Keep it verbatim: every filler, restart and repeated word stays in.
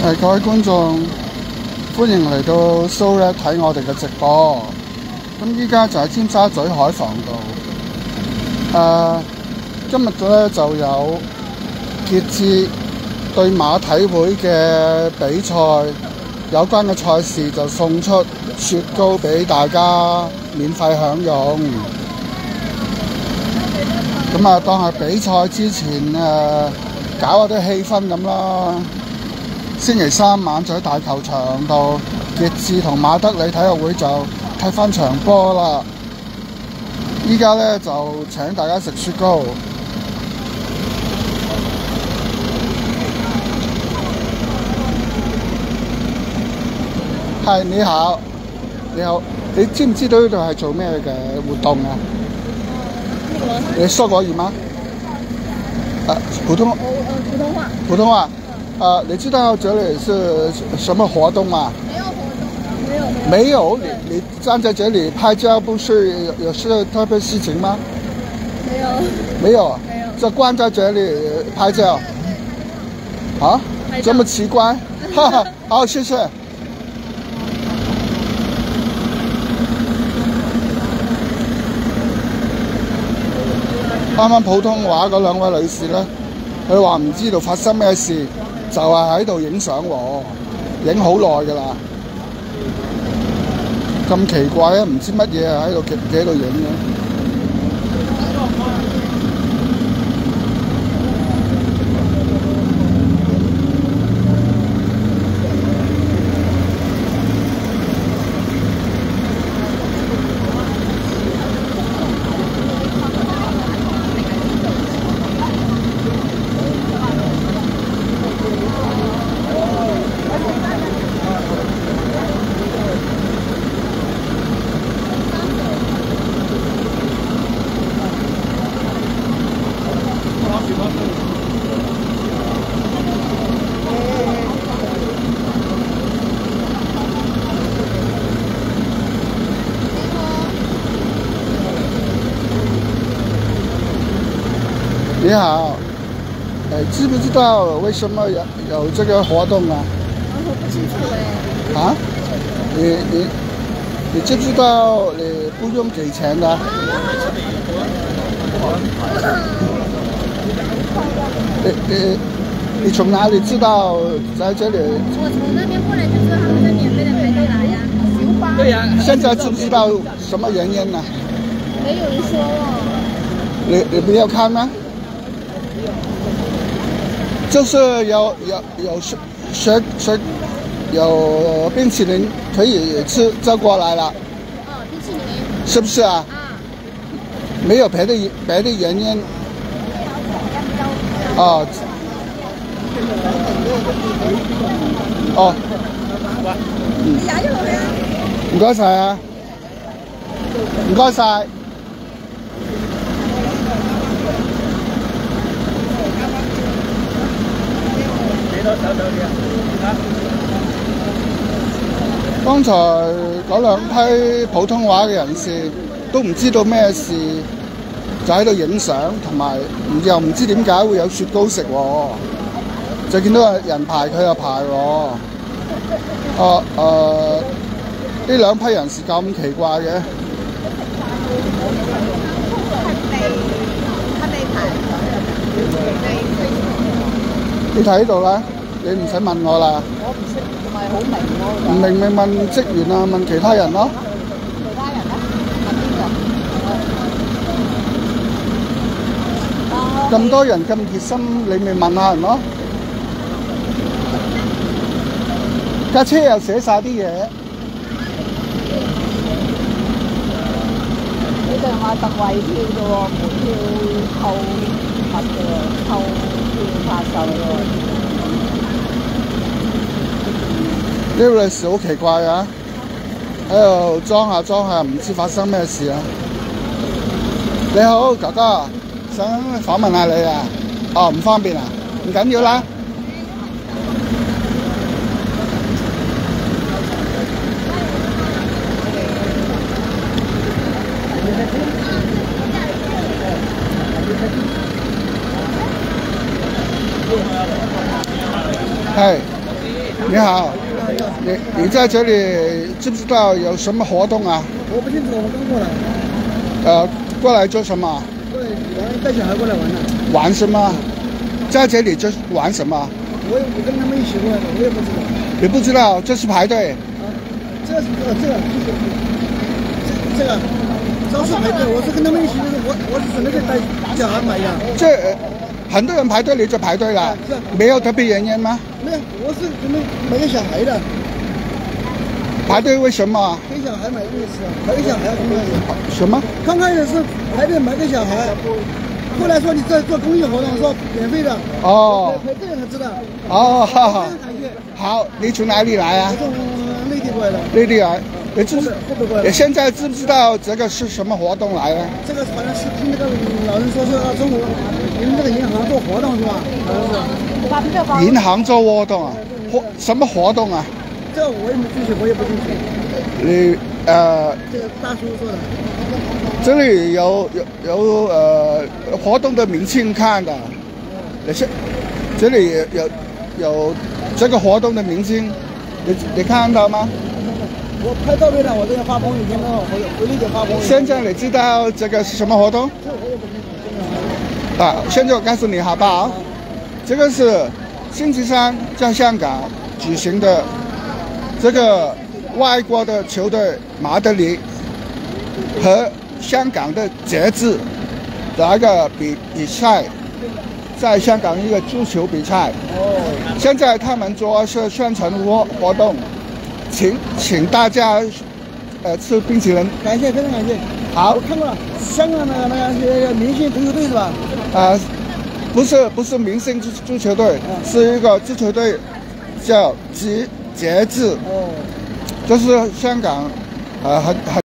誒各位觀眾，歡迎嚟到 Show 咧睇我哋嘅直播。咁依家就喺尖沙咀海防道。誒、呃，今日咧就有傑志對馬體會嘅比賽有關嘅賽事，就送出雪糕俾大家免費享用。咁啊，當係比賽之前誒、呃、搞下啲氣氛咁啦。星期三晚就喺大球場度，傑志同馬德里體育會就踢翻場波啦。依家咧就請大家食雪糕。係，你好，你好，你知唔知道呢度係做咩嘅活動啊？你說國語嗎？啊，普通。呃，普通話。普通話。呃，你知道這裡是什麼活動嗎？沒有活動，沒有。沒有，你你站在這裡拍照，不是有有事特別事情嗎？沒有。沒有。沒有。就關在這裡拍照。啊？這麼奇怪？哈哈，好，謝謝。啱啱普通話嗰兩位女士咧，佢話唔知道發生咩事。就係喺度影相喎，影好耐㗎啦，咁奇怪啊！唔知乜嘢啊，喺度企喺度影嘅。你好，呃，知不知道為什麼有有這個活動啊？我不清楚誒。啊？你你你知不知道你不用給錢的？你你你從哪裡知道在這裡？我從那邊過來就知道他們在免費的排隊來呀。小巴。對呀。現在知不知道什麼原因呢？沒有人說哦。你你不要看嗎？就是有有有雪雪雪有冰淇淋可以吃，就過來了。哦，冰淇淋。是不是啊？啊。沒有別的別的原因。哦。哦。嗯。唔該晒啊！唔該晒。剛才嗰兩批普通話嘅人士都唔知道咩事，就喺度影相，同埋又唔知點解會有雪糕食喎，就見到人排佢又排喎。哦誒，呢兩批人士咁奇怪嘅。你睇呢度啦，你唔使問我啦。我唔識，唔係好明喎。唔明咪問職員啊，問其他人咯。其他人咧？問邊個？咁多人咁熱心，你咪問下人咯。架車又寫晒啲嘢。你哋話特惠票嘅喎，門票扣物嘅喎，扣票發售嘅喎。呢個歷史好奇怪啊！喺度裝下裝下，唔知發生咩事啊！你好，哥哥，想訪問下你啊。哦，唔方便啊，唔緊要啦。係。 你好，你你在这里知不知道有什么活动啊？ 我不清楚，我刚过来。 呃，过来做什么？ 过来玩，带小孩过来玩的。 玩什么？在这里就是玩什么？ 我也我跟他们一起过来的，我也不知道。 你不知道？这是排队。 啊，这是这个这个这这个超市排队，我是跟他们一起，我我是准备带小孩买呀。 这很多人排队，你就排队了，没有特别原因吗？ 没有，我是准备买给小孩的。 排队为什么？ 给小孩买东西吃，买给小孩刚开始。 什么？ 刚开始是排队买给小孩，后来说你这做公益活动，说免费的。 哦。 排队才知道。 哦，好好。 感谢。 好，你从哪里来啊？ 我从内地过来的。 内地来。你知后边过来。 你现在知不知道这个是什么活动来的？ 这个好像是听那个老人说是啊，中午你们这个银行做活动是吧？好像是。银行做活动啊？活什么活动啊？ 这我也没具体，我也不清楚。 你呃， 这个大叔说的。 这里有有有呃活动的明信看的，也是这里有有这个活动的明星，你你看到吗？ 我拍照片了，我这个发朋友圈了，我回回力给发朋友圈。 现在你知道这个是什么活动？ 这我也不清楚。 啊，现在我告诉你好不好？这个是星期三在香港举行的。这个外国的球队马德里和香港的节制的一个比比赛，在香港一个足球比赛。哦。现在他们主要是宣传活活动，请请大家呃吃冰淇淋。 感谢，非常感谢。 好。 我看过了，香港的那个那个明星足球队是吧？ 啊，不是不是明星足足球队，嗯、是一个足球队，叫节节制。哦。这是香港，呃，很很。